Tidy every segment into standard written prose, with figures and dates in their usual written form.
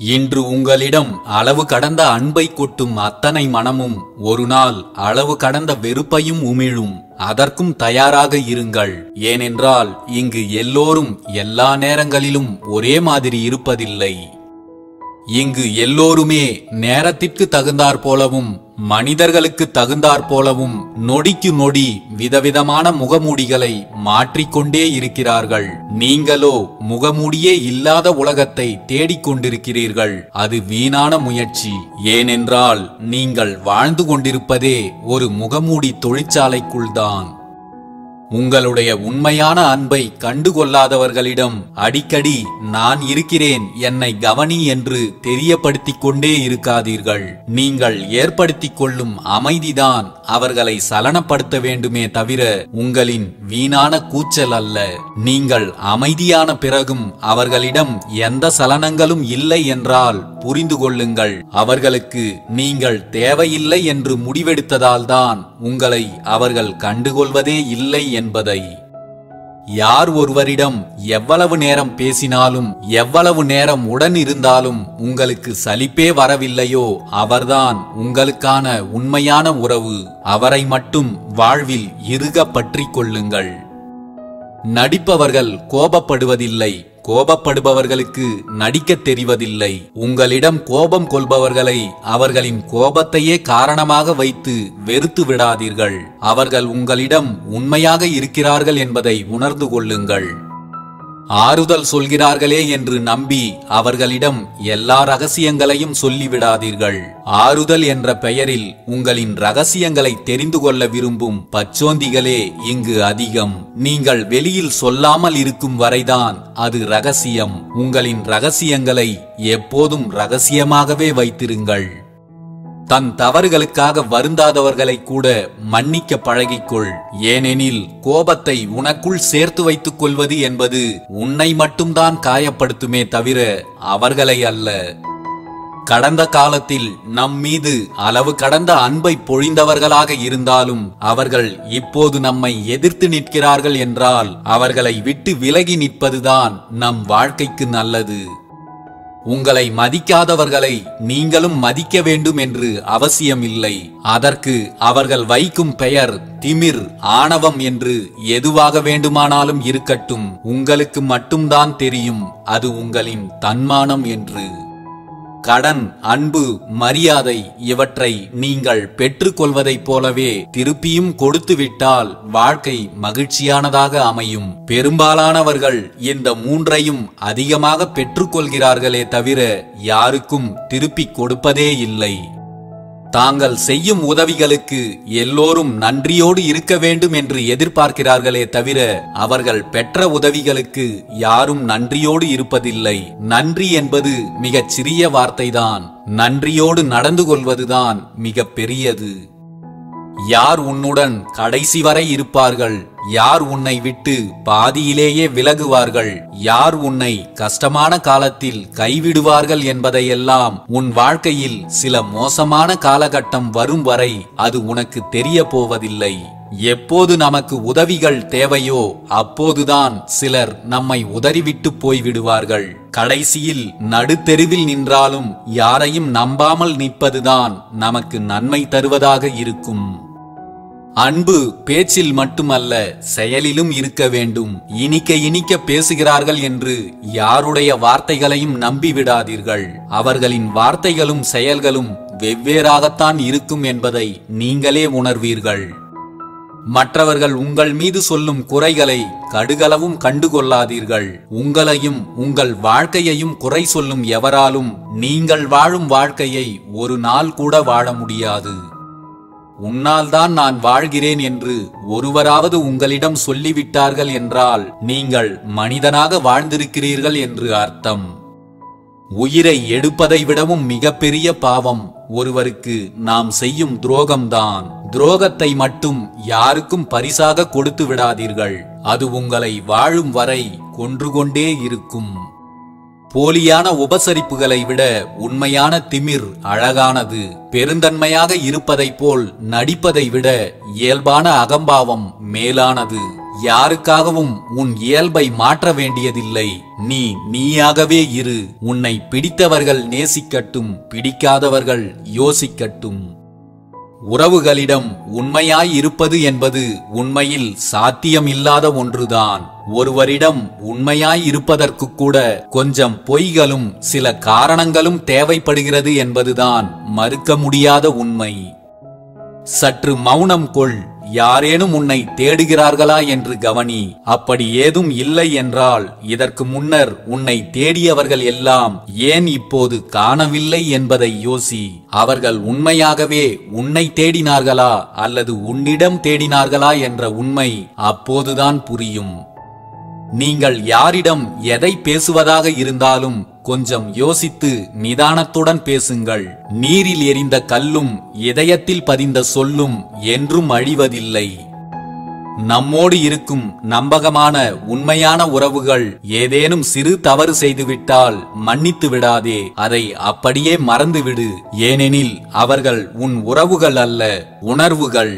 இன்று உங்களிடம் அளவு கடந்த அன்பை கொட்டும் அத்தனை மனமும் ஒரு நாள் அளவு கடந்த வெறுப்பையும் உமிழும். அதற்கும் தயாராக இருங்கள். ஏனென்றால் இங்கு எல்லோரும் எல்லா நேரங்களிலும் ஒரே மாதிரி இருப்பதில்லை. இங்கு எல்லோருமே நேரத்திற்கு தகுந்தாற் போலவும் மனிதர்களுக்கு தகுந்தாற் போலவும் நொடிக்கு நொடி விதவிதமான முகமூடிகளை மாற்றிக்கொண்டே இருக்கிறார்கள். நீங்களோ முகமூடியே இல்லாத உலகத்தை தேடிக்கொண்டிருக்கிறீர்கள். அது வீணான முயற்சி. ஏனென்றால் நீங்கள் வாழ்ந்து கொண்டிருப்பதே ஒரு முகமூடி தொழிற்சாலைக்குள்தான். உங்களுடைய உண்மையான அன்பை கண்டுகொள்ளாதவர்களிடம் அடிக்கடி நான் இருக்கிறேன், என்னை கவனி என்று தெரியப்படுத்திக் கொண்டே இருக்காதீர்கள். நீங்கள் ஏற்படுத்திக் கொள்ளும் அமைதிதான் அவர்களை சலனப்படுத்த வேண்டுமே தவிர உங்களின் வீணான கூச்சல் அல்ல. நீங்கள் அமைதியான பிறகும் அவர்களிடம் எந்த சலனங்களும் இல்லை என்றால் புரிந்து கொள்ளுங்கள், அவர்களுக்கு நீங்கள் தேவையில்லை என்று முடிவெடுத்ததால்தான் உங்களை அவர்கள் கண்டுகொள்வதே இல்லை என்பதை. யார் ஒருவரிடம் எவ்வளவு நேரம் பேசினாலும் எவ்வளவு நேரம் உடன் இருந்தாலும் உங்களுக்கு சலிப்பே வரவில்லையோ அவர்தான் உங்களுக்கான உண்மையான உறவு. அவரை மட்டும் வாழ்வில் இறுக பற்றிக் கொள்ளுங்கள். நடிப்பவர்கள் கோபப்படுவதில்லை, கோபப்படுபவர்களுக்கு நடிக்க தெரிவதில்லை. உங்களிடம் கோபம் கொள்பவர்களை அவர்களின் கோபத்தையே காரணமாக வைத்து வெறுத்து விடாதீர்கள். அவர்கள் உங்களிடம் உண்மையாக இருக்கிறார்கள் என்பதை உணர்ந்து கொள்ளுங்கள். ஆறுதல் சொல்கிறார்களே என்று நம்பி அவர்களிடம் எல்லா ரகசியங்களையும் சொல்லிவிடாதீர்கள். ஆறுதல் என்ற பெயரில் உங்களின் ரகசியங்களை தெரிந்து கொள்ள விரும்பும் பச்சோந்திகளே இங்கு அதிகம். நீங்கள் வெளியில் சொல்லாமல் இருக்கும் வரைதான் அது ரகசியம். உங்களின் ரகசியங்களை எப்போதும் ரகசியமாகவே வைத்திருங்கள். தன் தவறுகளுக்காக வருந்தாதவர்களை கூட மன்னிக்க பழகிக்கொள். ஏனெனில் கோபத்தை உனக்குள் சேர்த்து வைத்துக் கொள்வது என்பது உன்னை மட்டும்தான் காயப்படுத்துமே தவிர அவர்களை அல்ல. கடந்த காலத்தில் நம் மீது அளவு கடந்த அன்பை பொழிந்தவர்களாக இருந்தாலும் அவர்கள் இப்போது நம்மை எதிர்த்து நிற்கிறார்கள் என்றால் அவர்களை விட்டு விலகி நிற்பதுதான் நம் வாழ்க்கைக்கு நல்லது. உங்களை மதிக்காதவர்களை நீங்களும் மதிக்க வேண்டும் என்று அவசியமில்லை. அதற்கு அவர்கள் வைக்கும் பெயர் திமிர், ஆணவம் என்று எதுவாக வேண்டுமானாலும் இருக்கட்டும். உங்களுக்கு மட்டும்தான் தெரியும் அது உங்களின் தன்மானம் என்று. கடன், அன்பு, மரியாதை இவற்றை நீங்கள் பெற்றுக்கொள்வதைப் போலவே திருப்பியும் கொடுத்துவிட்டால் வாழ்க்கை மகிழ்ச்சியானதாக அமையும். பெரும்பாலானவர்கள் இந்த மூன்றையும் அதிகமாக பெற்றுக்கொள்கிறார்களே தவிர யாருக்கும் திருப்பி கொடுப்பதே இல்லை. தாங்கள் செய்யும் உதவிகளுக்கு எல்லோரும் நன்றியோடு இருக்க வேண்டும் என்று எதிர்பார்க்கிறார்களே தவிர அவர்கள் பெற்ற உதவிகளுக்கு யாரும் நன்றியோடு இருப்பதில்லை. நன்றி என்பது மிகச் சிறிய வார்த்தைதான். நன்றியோடு நடந்து கொள்வதுதான் மிக பெரியது. யார் உன்னுடன் கடைசி வரை இருப்பார்கள், யார் உன்னை விட்டு பாதியிலேயே விலகுவார்கள், யார் உன்னை கஷ்டமான காலத்தில் கைவிடுவார்கள் என்பதையெல்லாம் உன் வாழ்க்கையில் சில மோசமான காலகட்டம் வரும் வரை அது உனக்கு தெரிய போவதில்லை. எப்போது நமக்கு உதவிகள் தேவையோ அப்போதுதான் சிலர் நம்மை உதறிவிட்டு போய்விடுவார்கள். கடைசியில் நடுத்தெருவில் நின்றாலும் யாரையும் நம்பாமல் நிற்பதுதான் நமக்கு நன்மை தருவதாக இருக்கும். அன்பு பேச்சில் மட்டுமல்ல செயலிலும் இருக்க வேண்டும். இனிக்க இனிக்க பேசுகிறார்கள் என்று யாருடைய வார்த்தைகளையும் நம்பிவிடாதீர்கள். அவர்களின் வார்த்தைகளும் செயல்களும் வெவ்வேறாகத்தான் இருக்கும் என்பதை நீங்களே உணர்வீர்கள். மற்றவர்கள் உங்கள் மீது சொல்லும் குறைகளை கடுகளவும் கண்டுகொள்ளாதீர்கள். உங்களையும் உங்கள் வாழ்க்கையையும் குறை சொல்லும் எவராலும் நீங்கள் வாழும் வாழ்க்கையை ஒரு நாள் கூட வாழ முடியாது. உன்னால் தான் நான் வாழ்கிறேன் என்று ஒருவராவது உங்களிடம் சொல்லிவிட்டார்கள் என்றால் நீங்கள் மனிதனாக வாழ்ந்திருக்கிறீர்கள் என்று அர்த்தம். உயிரை எடுப்பதை விடவும் மிகப்பெரிய பாவம் ஒருவருக்கு நாம் செய்யும் துரோகம்தான். துரோகத்தை மட்டும் யாருக்கும் பரிசாக கொடுத்து விடாதீர்கள். அது உங்களை வாழும் வரை கொன்று கொண்டே இருக்கும். போலியான உபசரிப்புகளை விட உண்மையான திமிர் அழகானது. பெருந்தன்மையாக இருப்பதை போல் நடிப்பதை விட இயல்பான அகம்பாவம் மேலானது. யாருக்காகவும் உன் இயல்பை மாற்ற வேண்டியதில்லை. நீ நீயாகவே இரு. உன்னை பிடித்தவர்கள் நேசிக்கட்டும், பிடிக்காதவர்கள் யோசிக்கட்டும். உறவுகளிடம் உண்மையாய் இருப்பது என்பது உண்மையில் சாத்தியமில்லாத ஒன்றுதான். ஒருவரிடம் உண்மையாய் இருப்பதற்கு கூட கொஞ்சம் பொய்களும் சில காரணங்களும் தேவைப்படுகிறது என்பதுதான் மறுக்க முடியாத உண்மை. சற்று மௌனம் கொள். யாரேனும் உன்னை தேடுகிறார்களா என்று கவனி. அப்படி ஏதும் இல்லை என்றால் இதற்கு முன்னர் உன்னை தேடியவர்கள் எல்லாம் ஏன் இப்போது காணவில்லை என்பதை யோசி. அவர்கள் உண்மையாகவே உன்னை தேடினார்களா அல்லது உன்னிடம் தேடினார்களா என்ற உண்மை அப்போதுதான் புரியும். நீங்கள் யாரிடம் எதை பேசுவதாக இருந்தாலும் கொஞ்சம் யோசித்து நிதானத்துடன் பேசுங்கள். நீரில் எரிந்த கல்லும் இதயத்தில் பதிந்த சொல்லும் என்றும் அழிவதில்லை. நம்மோடு இருக்கும் நம்பகமான உண்மையான உறவுகள் ஏதேனும் சிறு தவறு செய்துவிட்டால் மன்னித்து விடாதே. அதை அப்படியே மறந்துவிடு. ஏனெனில் அவர்கள் உன் உறவுகள் அல்ல, உணர்வுகள்.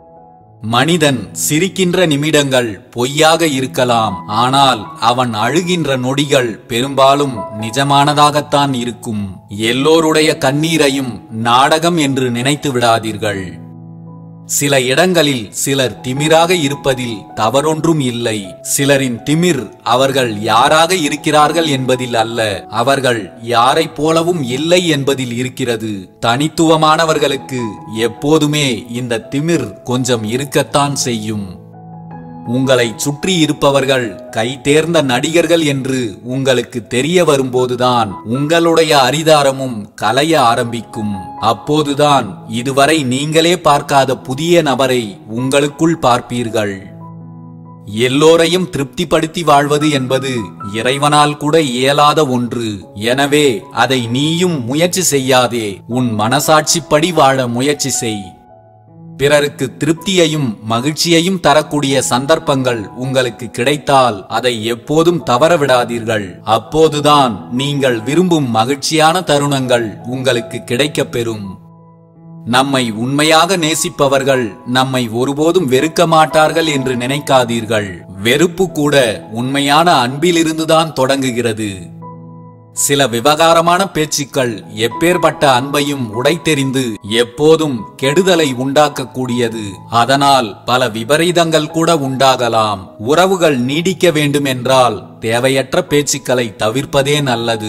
மனிதன் சிரிக்கின்ற நிமிடங்கள் பொய்யாக இருக்கலாம், ஆனால் அவன் அழுகின்ற நொடிகள் பெரும்பாலும் நிஜமானதாகத்தான் இருக்கும். எல்லோருடைய கண்ணீரையும் நாடகம் என்று நினைத்து விடாதீர்கள். சில இடங்களில் சிலர் திமிராக இருப்பதில் தவறொன்றும் இல்லை. சிலரின் திமிர் அவர்கள் யாராக இருக்கிறார்கள் என்பதில் அல்ல, அவர்கள் யாரைப் போலவும் இல்லை என்பதில் இருக்கிறது. தனித்துவமானவர்களுக்கு எப்போதுமே இந்த திமிர் கொஞ்சம் இருக்கத்தான் செய்யும். உங்களை சுற்றி இருப்பவர்கள் கை தேர்ந்த நடிகர்கள் என்று உங்களுக்கு தெரிய வரும்போதுதான் உங்களுடைய அரிதாரமும் கலைய ஆரம்பிக்கும். அப்போதுதான் இதுவரை நீங்களே பார்க்காத புதிய நபரை உங்களுக்குள் பார்ப்பீர்கள். எல்லோரையும் திருப்திப்படுத்தி வாழ்வது என்பது இறைவனால் கூட இயலாத ஒன்று. எனவே அதை நீயும் முயற்சி செய்யாதே. உன் மனசாட்சிப்படி வாழ முயற்சி செய். பிறருக்கு திருப்தியையும் மகிழ்ச்சியையும் தரக்கூடிய சந்தர்ப்பங்கள் உங்களுக்கு கிடைத்தால் அதை எப்போதும் தவறவிடாதீர்கள். அப்போதுதான் நீங்கள் விரும்பும் மகிழ்ச்சியான தருணங்கள் உங்களுக்கு கிடைக்கப் பெறும். நம்மை உண்மையாக நேசிப்பவர்கள் நம்மை ஒருபோதும் வெறுக்க மாட்டார்கள் என்று நினைக்காதீர்கள். வெறுப்பு கூட உண்மையான அன்பிலிருந்துதான் தொடங்குகிறது. சில விவகாரமான பேச்சுக்கள் எப்பேற்பட்ட அன்பையும் உடைத்தெறிந்து எப்போதும் கெடுதலை உண்டாக்கக்கூடியது. அதனால் பல விபரீதங்கள் கூட உண்டாகலாம். உறவுகள் நீடிக்க வேண்டும் என்றால் தேவையற்ற பேச்சுக்களை தவிர்ப்பதே நல்லது.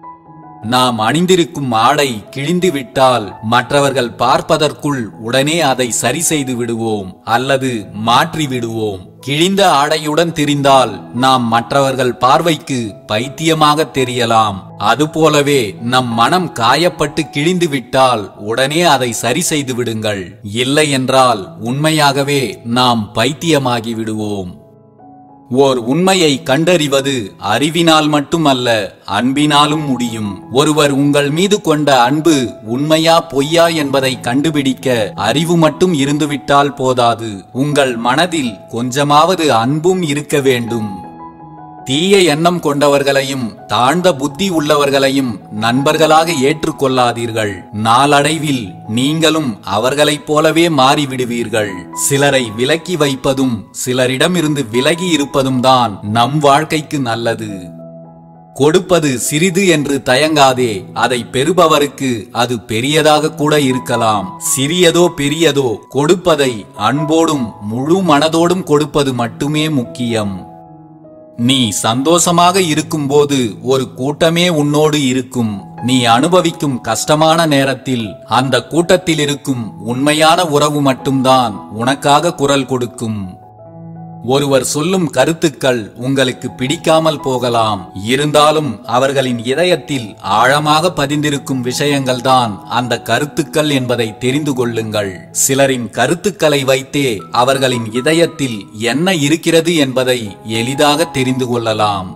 நாம் அணிந்திருக்கும் ஆடை கிழிந்து விட்டால் மற்றவர்கள் பார்ப்பதற்குள் உடனே அதை சரி செய்து விடுவோம் அல்லது மாற்றி விடுவோம். கிழிந்த ஆடையுடன் திரிந்தால் நாம் மற்றவர்கள் பார்வைக்கு பைத்தியமாக தெரியலாம். அதுபோலவே நம் மனம் காயப்பட்டு கிழிந்து விட்டால் உடனே அதை சரி செய்து விடுங்கள். இல்லை என்றால் உண்மையாகவே நாம் பைத்தியமாகி விடுவோம். ஓர் உண்மையை கண்டறிவது அறிவினால் மட்டுமல்ல, அன்பினாலும் முடியும். ஒருவர் உங்கள் மீது கொண்ட அன்பு உண்மையா பொய்யா என்பதை கண்டுபிடிக்க அறிவு மட்டும் இருந்துவிட்டால் போதாது. உங்கள் மனதில் கொஞ்சமாவது அன்பும் இருக்க வேண்டும். தீய எண்ணம் கொண்டவர்களையும் தாழ்ந்த புத்தி உள்ளவர்களையும் நண்பர்களாக ஏற்றுக்கொள்ளாதீர்கள். நாளடைவில் நீங்களும் அவர்களைப் போலவே மாறிவிடுவீர்கள். சிலரை விலக்கி வைப்பதும் சிலரிடமிருந்து விலகி இருப்பதும் தான் நம் வாழ்க்கைக்கு நல்லது. கொடுப்பது சிறிது என்று தயங்காதே. அதை பெறுபவருக்கு அது பெரியதாக கூட இருக்கலாம். சிறியதோ பெரியதோ கொடுப்பதை அன்போடும் முழு மனதோடும் கொடுப்பது மட்டுமே முக்கியம். நீ சந்தோஷமாக இருக்கும்போது ஒரு கூட்டமே உன்னோடு இருக்கும். நீ அனுபவிக்கும் கஷ்டமான நேரத்தில் அந்த கூட்டத்தில் இருக்கும் உண்மையான உறவு மட்டும்தான் உனக்காக குரல் கொடுக்கும். ஒருவர் சொல்லும் கருத்துக்கள் உங்களுக்கு பிடிக்காமல் போகலாம். இருந்தாலும் அவர்களின் இதயத்தில் ஆழமாக பதிந்திருக்கும் விஷயங்கள்தான் அந்த கருத்துக்கள் என்பதை தெரிந்து கொள்ளுங்கள். சிலரின் கருத்துக்களை வைத்தே அவர்களின் இதயத்தில் என்ன இருக்கிறது என்பதை எளிதாக தெரிந்து கொள்ளலாம்.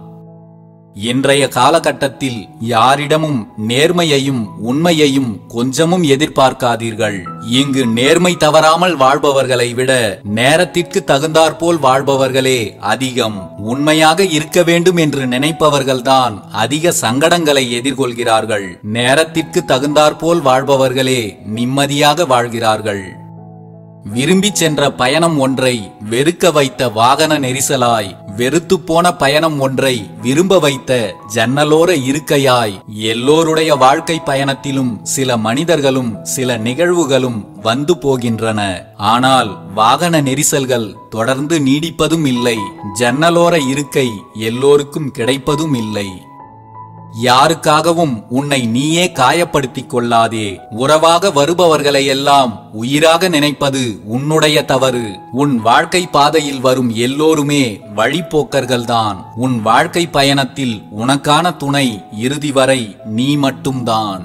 இன்றைய காலகட்டத்தில் யாரிடமும் நேர்மையையும் உண்மையையும் கொஞ்சமும் எதிர்பார்க்காதீர்கள். இங்கு நேர்மை தவறாமல் வாழ்பவர்களை விட நேரத்திற்கு தகுந்தாற்போல் வாழ்பவர்களே அதிகம். உண்மையாக இருக்க வேண்டும் என்று நினைப்பவர்கள்தான் அதிக சங்கடங்களை எதிர்கொள்கிறார்கள். நேரத்திற்கு தகுந்தாற்போல் வாழ்பவர்களே நிம்மதியாக வாழ்கிறார்கள். விரும்பி சென்ற பயணம் ஒன்றை வெறுக்க வைத்த வாகன நெரிசலாய், வெறுத்து போன பயணம் ஒன்றை விரும்ப வைத்த ஜன்னலோர இருக்கையாய், எல்லோருடைய வாழ்க்கை பயணத்திலும் சில மனிதர்களும் சில நிகழ்வுகளும் வந்து போகின்றன. ஆனால் வாகன நெரிசல்கள் தொடர்ந்து நீடிப்பதும் இல்லை. ஜன்னலோர இருக்கை எல்லோருக்கும் கிடைப்பதும் இல்லை. யாருக்காகவும் உன்னை நீயே காயப்படுத்திக் கொள்ளாதே. உறவாக வருபவர்களை எல்லாம் உயிராக நினைப்பது உன்னுடைய தவறு. உன் வாழ்க்கை பாதையில் வரும் எல்லோருமே வழிப்போக்கர்கள்தான். உன் வாழ்க்கை பயணத்தில் உனக்கான துணை இறுதி வரை நீ மட்டும்தான்.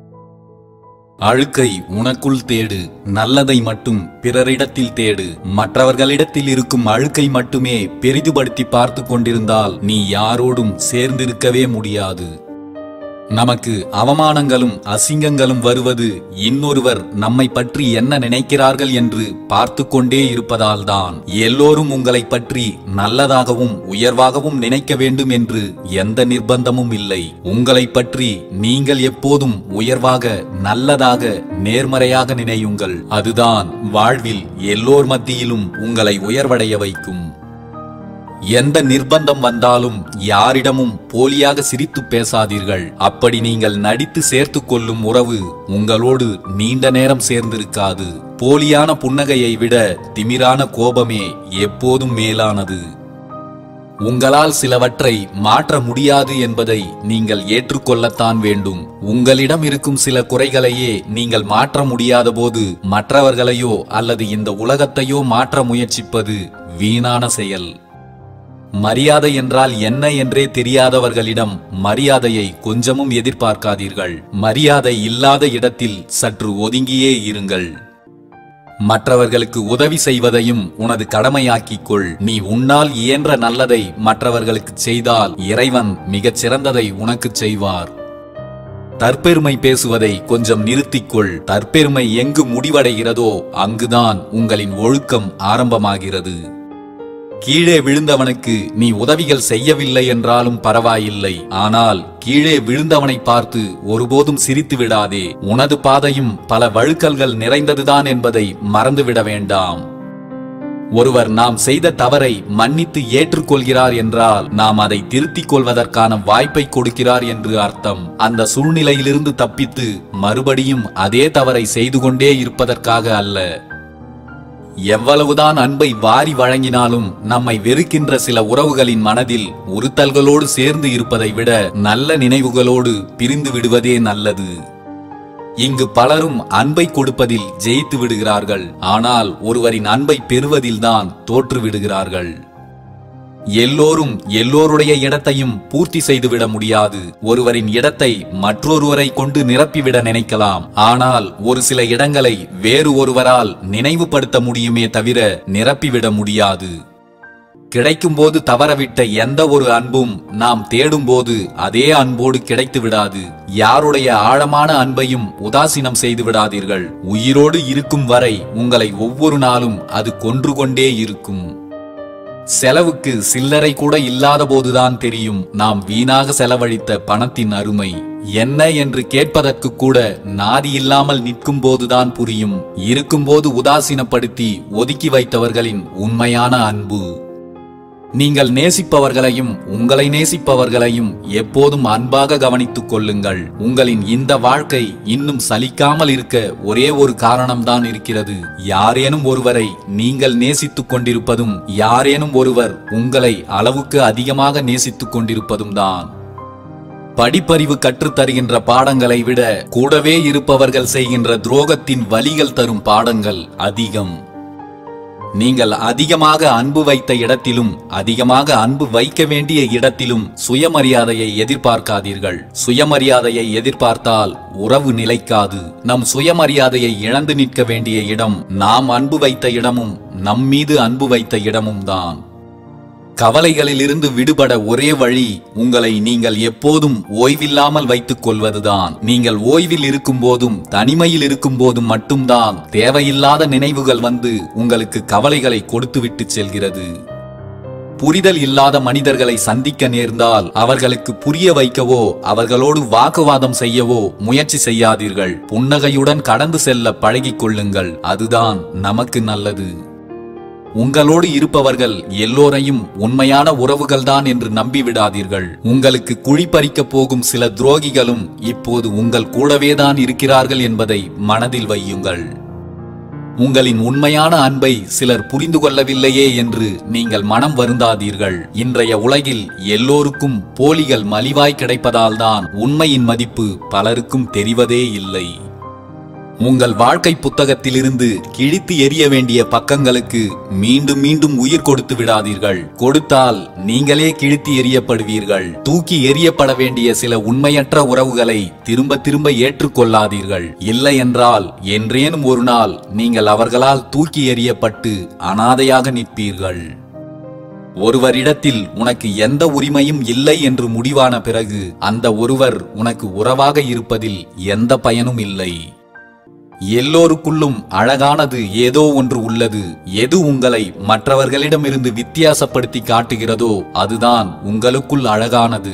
அழுக்கை உனக்குள் தேடு, நல்லதை மட்டும் பிறரிடத்தில் தேடு. மற்றவர்களிடத்தில் இருக்கும் அழுக்கை மட்டுமே பெரிதுபடுத்தி பார்த்து கொண்டிருந்தால் நீ யாரோடும் சேர்ந்திருக்கவே முடியாது. நமக்கு அவமானங்களும் அசிங்கங்களும் வருவது இன்னொருவர் நம்மை பற்றி என்ன நினைக்கிறார்கள் என்று பார்த்து கொண்டே இருப்பதால்தான். எல்லோரும் உங்களை பற்றி நல்லதாகவும் உயர்வாகவும் நினைக்க வேண்டும் என்று எந்த நிர்பந்தமும் இல்லை. உங்களை பற்றி நீங்கள் எப்போதும் உயர்வாக, நல்லதாக, நேர்மறையாக நினையுங்கள். அதுதான் வாழ்வில் எல்லோர் மத்தியிலும் உங்களை உயர்வடைய வைக்கும். எந்த நிர்பந்தம் வந்தாலும் யாரிடமும் போலியாக சிரித்து பேசாதீர்கள். அப்படி நீங்கள் நடித்து சேர்த்து கொள்ளும் உறவு உங்களோடு நீண்ட நேரம் சேர்ந்திருக்காது. போலியான புன்னகையை விட திமிரான கோபமே எப்போதும் மேலானது. உங்களால் சிலவற்றை மாற்ற முடியாது என்பதை நீங்கள் ஏற்றுக்கொள்ளத்தான் வேண்டும். உங்களிடம் இருக்கும் சில குறைகளையே நீங்கள் மாற்ற முடியாத போது மற்றவர்களையோ அல்லது இந்த உலகத்தையோ மாற்ற முயற்சிப்பது வீணான செயல். மரியாதை என்றால் என்ன என்றே தெரியாதவர்களிடம் மரியாதையை கொஞ்சமும் எதிர்பார்க்காதீர்கள். மரியாதை இல்லாத இடத்தில் சற்று ஒதுங்கியே இருங்கள். மற்றவர்களுக்கு உதவி செய்வதையும் உனது கடமையாக்கிக் கொள். நீ உன்னால் இயன்ற நல்லதை மற்றவர்களுக்கு செய்தால் இறைவன் மிகச் சிறந்ததை உனக்கு செய்வார். தற்பெருமை பேசுவதை கொஞ்சம் நிறுத்திக்கொள். தற்பெருமை எங்கு முடிவடைகிறதோ அங்குதான் உங்களின் ஒழுக்கம் ஆரம்பமாகிறது. கீழே விழுந்தவனுக்கு நீ உதவிகள் செய்யவில்லை என்றாலும் பரவாயில்லை. ஆனால் கீழே விழுந்தவனை பார்த்து ஒருபோதும் சிரித்து விடாதே. உனது பாதையும் பல வழுக்கல்கள் நிறைந்ததுதான் என்பதை மறந்துவிட வேண்டாம். ஒருவர் நாம் செய்த தவறை மன்னித்து ஏற்றுக்கொள்கிறார் என்றால் நாம் அதை திருத்திக் கொள்வதற்கான வாய்ப்பை கொடுக்கிறார் என்று அர்த்தம். அந்த சூழ்நிலையிலிருந்து தப்பித்து மறுபடியும் அதே தவறை செய்து கொண்டே இருப்பதற்காக அல்ல. எவ்வளவுதான் அன்பை வாரி வழங்கினாலும் நம்மை வெறுக்கின்ற சில உறவுகளின் மனதில் உறுத்தல்களோடு சேர்ந்து இருப்பதை விட நல்ல நினைவுகளோடு பிரிந்து விடுவதே நல்லது. இங்கு பலரும் அன்பை கொடுப்பதில் ஜெயித்து விடுகிறார்கள். ஆனால் ஒருவரின் அன்பை பெறுவதில்தான் தோற்று விடுகிறார்கள். எல்லோரும் எல்லோருடைய இடத்தையும் பூர்த்தி செய்துவிட முடியாது. ஒருவரின் இடத்தை மற்றொருவரை கொண்டு நிரப்பிவிட நினைக்கலாம். ஆனால் ஒரு சில இடங்களை வேறு ஒருவரால் நினைவுபடுத்த முடியுமே தவிர நிரப்பிவிட முடியாது. கிடைக்கும் போது தவறவிட்ட எந்த ஒரு அன்பும் நாம் தேடும் போது அதே அன்போடு கிடைத்து விடாது. யாருடைய ஆழமான அன்பையும் உதாசீனம் செய்து விடாதீர்கள். உயிரோடு இருக்கும் வரை உங்களை ஒவ்வொரு நாளும் அது கொன்று கொண்டே இருக்கும். செலவுக்கு சில்லறை கூட இல்லாத போதுதான் தெரியும் நாம் வீணாக செலவழித்த பணத்தின் அருமை என்ன என்று கேட்பதற்கு கூட நாதி இல்லாமல் நிற்கும் போதுதான் புரியும். இருக்கும்போது உதாசீனப்படுத்தி ஒதுக்கி வைத்தவர்களின் உண்மையான அன்பு. நீங்கள் நேசிப்பவர்களையும் உங்களை நேசிப்பவர்களையும் எப்போதும் அன்பாக கவனித்துக் கொள்ளுங்கள். உங்களின் இந்த வாழ்க்கை இன்னும் சலிக்காமல் இருக்க ஒரே ஒரு காரணம்தான் இருக்கிறது. யாரேனும் ஒருவரை நீங்கள் நேசித்துக் கொண்டிருப்பதும் யாரேனும் ஒருவர் உங்களை அளவுக்கு அதிகமாக நேசித்துக் கொண்டிருப்பதும் தான். படிப்பறிவு கற்றுத்தருகின்ற பாடங்களை விட கூடவே இருப்பவர்கள் செய்கின்ற துரோகத்தின் வலிகள் தரும் பாடங்கள் அதிகம். நீங்கள் அதிகமாக அன்பு வைத்த இடத்திலும் அதிகமாக அன்பு வைக்க வேண்டிய இடத்திலும் சுயமரியாதையை எதிர்பார்க்காதீர்கள். சுயமரியாதையை எதிர்பார்த்தால் உறவு நிலைக்காது. நம் சுயமரியாதையை இழந்து நிற்க வேண்டிய இடம் நாம் அன்பு வைத்த இடமும் நம் மீது அன்பு வைத்த இடமும் தான். கவலைகளில் இருந்து விடுபட ஒரே வழி உங்களை நீங்கள் எப்போதும் ஓய்வில்லாமல் வைத்துக் கொள்வதுதான். நீங்கள் ஓய்வில் இருக்கும் போதும் தனிமையில் இருக்கும் போதும் மட்டும்தான் தேவையில்லாத நினைவுகள் வந்து உங்களுக்கு கவலைகளை கொடுத்துவிட்டு செல்கிறது. புரிதல் இல்லாத மனிதர்களை சந்திக்க நேர்ந்தால் அவர்களுக்கு புரிய வைக்கவோ அவர்களோடு வாக்குவாதம் செய்யவோ முயற்சி செய்யாதீர்கள். புன்னகையுடன் கடந்து செல்ல பழகிக் கொள்ளுங்கள். அதுதான் நமக்கு நல்லது. உங்களோடு இருப்பவர்கள் எல்லோரையும் உண்மையான உறவுகள்தான் என்று நம்பிவிடாதீர்கள். உங்களுக்கு குழிப்பறிக்கப் போகும் சில துரோகிகளும் இப்போது உங்கள் கூடவேதான் இருக்கிறார்கள் என்பதை மனதில் வையுங்கள். உங்களின் உண்மையான அன்பை சிலர் புரிந்து கொள்ளவில்லையே என்று நீங்கள் மனம் வருந்தாதீர்கள். இன்றைய உலகில் எல்லோருக்கும் போலிகள் மலிவாய் கிடைப்பதால்தான் உண்மையின் மதிப்பு பலருக்கும் தெரிவதே இல்லை. உங்கள் வாழ்க்கை புத்தகத்திலிருந்து கிழித்து எறிய வேண்டிய பக்கங்களுக்கு மீண்டும் மீண்டும் உயிர் கொடுத்து விடாதீர்கள். கொடுத்தால் நீங்களே கிழித்து எறியப்படுவீர்கள். தூக்கி எறியப்பட வேண்டிய சில உண்மையற்ற உறவுகளை திரும்ப திரும்ப ஏற்றுக்கொள்ளாதீர்கள். இல்லை என்றால் என்றேனும் ஒரு நாள் நீங்கள் அவர்களால் தூக்கி எறியப்பட்டு அனாதையாக நிற்பீர்கள். ஒருவரிடத்தில் உனக்கு எந்த உரிமையும் இல்லை என்று முடிவான பிறகு அந்த ஒருவர் உனக்கு உறவாக இருப்பதில் எந்த பயனும் இல்லை. எல்லோருக்குள்ளும் அழகானது ஏதோ ஒன்று உள்ளது. எது உங்களை மற்றவர்களிடமிருந்து வித்தியாசப்படுத்தி காட்டுகிறதோ அதுதான் உங்களுக்குள் அழகானது.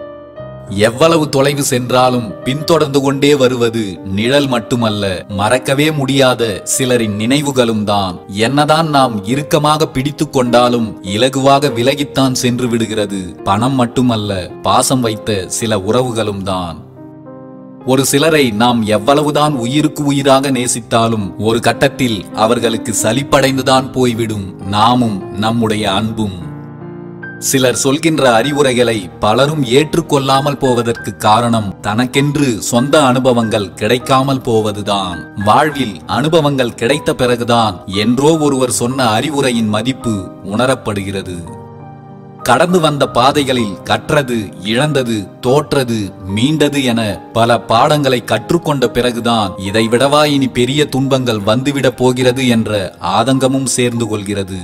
எவ்வளவு தொலைவு சென்றாலும் பின்தொடர்ந்து கொண்டே வருவது நிழல் மட்டுமல்ல, மறக்கவே முடியாத சிலரின் நினைவுகளும் தான். என்னதான் நாம் இறுக்கமாக பிடித்து கொண்டாலும் இலகுவாக விலகித்தான் சென்று விடுகிறது. பணம் மட்டுமல்ல, பாசம் வைத்த சில உறவுகளும் தான். ஒரு சிலரை நாம் எவ்வளவுதான் உயிருக்கு உயிராக நேசித்தாலும் ஒரு கட்டத்தில் அவர்களுக்கு சலிப்படைந்துதான் போய்விடும் நாமும் நம்முடைய அன்பும். சிலர் சொல்கின்ற அறிவுரைகளை பலரும் ஏற்றுக்கொள்ளாமல் போவதற்கு காரணம் தனக்கென்று சொந்த அனுபவங்கள் கிடைக்காமல் போவதுதான். வாழ்வில் அனுபவங்கள் கிடைத்த பிறகுதான் என்றோ ஒருவர் சொன்ன அறிவுரையின் மதிப்பு உணரப்படுகிறது. கடந்து வந்த பாதைகளில் கற்றது, இழந்தது, தோற்றது, மீண்டது என பல பாடங்களை கற்றுக்கொண்ட பிறகுதான் இதைவிடவா இனி பெரிய துன்பங்கள் வந்துவிடப் போகிறது என்ற ஆதங்கமும் சேர்ந்து கொள்கிறது.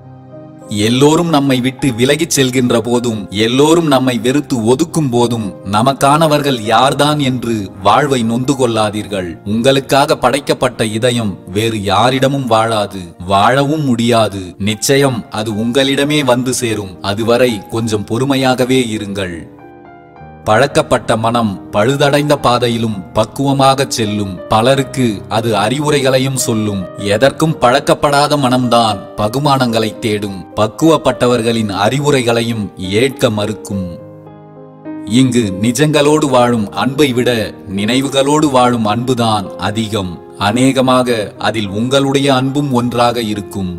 எல்லோரும் நம்மை விட்டு விலகிச் செல்கின்ற போதும், எல்லோரும் நம்மை வெறுத்து ஒதுக்கும் போதும் நமக்கானவர்கள் யார்தான் என்று வாழ்வை நொந்து கொள்ளாதீர்கள். உங்களுக்காக படைக்கப்பட்ட இதயம் வேறு யாரிடமும் வாழாது, வாழவும் முடியாது. நிச்சயம் அது உங்களிடமே வந்து சேரும். அதுவரை கொஞ்சம் பொறுமையாகவே இருங்கள். பழக்கப்பட்ட மனம் பழுதடைந்த பாதையிலும் பக்குவமாக செல்லும். பலருக்கு அது அறிவுரைகளையும் சொல்லும். எதற்கும் பழக்கப்படாத மனம்தான் பகுமானங்களை தேடும். பக்குவப்பட்டவர்களின் அறிவுரைகளையும் ஏற்க மறுக்கும். இங்கு நிஜங்களோடு வாழும் அன்பை விட நினைவுகளோடு வாழும் அன்புதான் அதிகம். அநேகமாக அதில் உங்களுடைய அன்பும் ஒன்றாக இருக்கும்.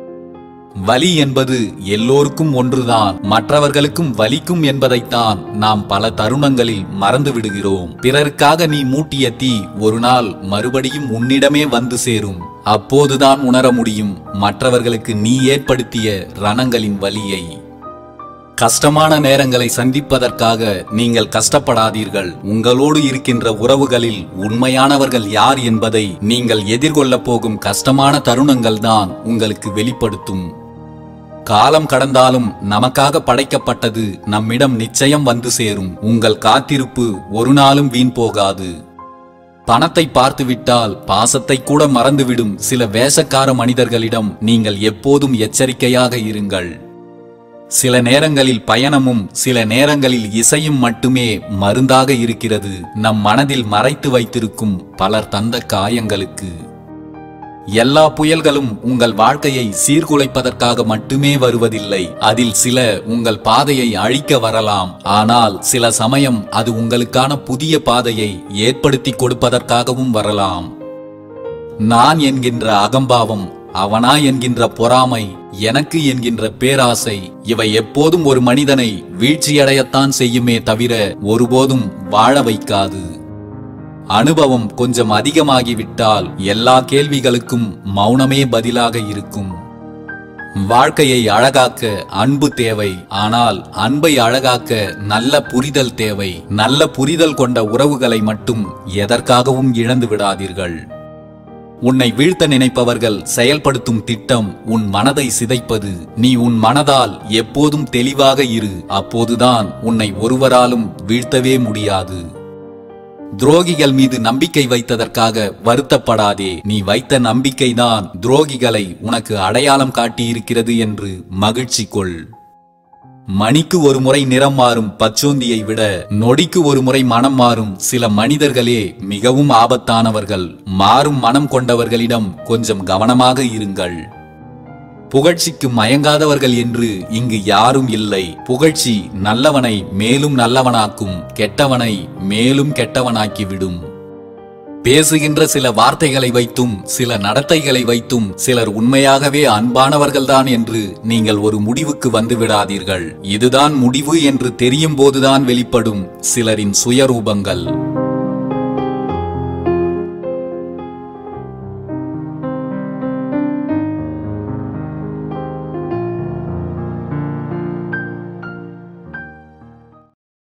வலி என்பது எல்லோருக்கும் ஒன்றுதான், மற்றவர்களுக்கும் வலிக்கும் என்பதைத்தான் நாம் பல தருணங்களில் மறந்து விடுகிறோம். பிறருக்காக நீ மூட்டிய தீ ஒரு நாள் மறுபடியும் உன்னிடமே வந்து சேரும். அப்போதுதான் உணர முடியும் மற்றவர்களுக்கு நீ ஏற்படுத்திய ரணங்களின் வலியை. கஷ்டமான நேரங்களை சந்திப்பதற்காக நீங்கள் கஷ்டப்படாதீர்கள். உங்களோடு இருக்கின்ற உறவுகளில் உண்மையானவர்கள் யார் என்பதை நீங்கள் எதிர்கொள்ளப் போகும் கஷ்டமான தருணங்கள் தான் உங்களுக்கு வெளிப்படுத்தும். காலம் கடந்தாலும் நமக்காக படைக்கப்பட்டது நம்மிடம் நிச்சயம் வந்து சேரும். உங்கள் காத்திருப்பு ஒரு நாளும் வீண் போகாது. பணத்தை பார்த்துவிட்டால் பாசத்தை கூட மறந்துவிடும் சில வேஷக்கார மனிதர்களிடம் நீங்கள் எப்போதும் எச்சரிக்கையாக இருங்கள். சில நேரங்களில் பயணமும் சில நேரங்களில் இசையும் மட்டுமே மருந்தாக இருக்கிறது நம் மனதில் மறைத்து வைத்திருக்கும் பலர் தந்த காயங்களுக்கு. எல்லா புயல்களும் உங்கள் வாழ்க்கையை சீர்குலைப்பதற்காக மட்டுமே வருவதில்லை. அதில் சில உங்கள் பாதையை அழிக்க வரலாம். ஆனால் சில சமயம் அது உங்களுக்கான புதிய பாதையை ஏற்படுத்தி கொடுப்பதற்காகவும் வரலாம். நான் என்கின்ற அகம்பாவம், அவனா என்கின்ற பொறாமை, எனக்கு என்கின்ற பேராசை, இவை எப்போதும் ஒரு மனிதனை வீழ்ச்சியடையத்தான் செய்யுமே தவிர ஒருபோதும் வாழ வைக்காது. அனுபவம் கொஞ்சம் அதிகமாகிவிட்டால் எல்லா கேள்விகளுக்கும் மௌனமே பதிலாக இருக்கும். வாழ்க்கையை அழகாக்க அன்பு தேவை. ஆனால் அன்பை அழகாக்க நல்ல புரிதல் தேவை. நல்ல புரிதல் கொண்ட உறவுகளை மட்டும் எதற்காகவும் இழந்து விடாதீர்கள். உன்னை வீழ்த்த நினைப்பவர்கள் செயல்படுத்தும் திட்டம் உன் மனதை சிதைப்பது. நீ உன் மனதால் எப்போதும் தெளிவாக இரு. அப்போதுதான் உன்னை ஒருவராலும் வீழ்த்தவே முடியாது. துரோகிகள் மீது நம்பிக்கை வைத்ததற்காக வருத்தப்படாதே. நீ வைத்த நம்பிக்கைதான் துரோகிகளை உனக்கு அடையாளம் காட்டியிருக்கிறது என்று மகிழ்ச்சி கொள். மணிக்கு ஒரு முறை நிறம் மாறும் பச்சோந்தியை விட நொடிக்கு ஒரு முறை மனம் மாறும் சில மனிதர்களே மிகவும் ஆபத்தானவர்கள். மாறும் மனம் கொண்டவர்களிடம் கொஞ்சம் கவனமாக இருங்கள். புகழ்ச்சிக்கு மயங்காதவர்கள் என்று இங்கு யாரும் இல்லை. புகழ்ச்சி நல்லவனை மேலும் நல்லவனாக்கும், கெட்டவனை மேலும் கெட்டவனாக்கிவிடும். பேசுகின்ற சில வார்த்தைகளை வைத்தும் சில நடத்தைகளை வைத்தும் சிலர் உண்மையாகவே அன்பானவர்கள்தான் என்று நீங்கள் ஒரு முடிவுக்கு வந்து விடாதீர்கள். இதுதான் முடிவு என்று தெரியும் போதுதான் வெளிப்படும் சிலரின் சுயரூபங்கள்.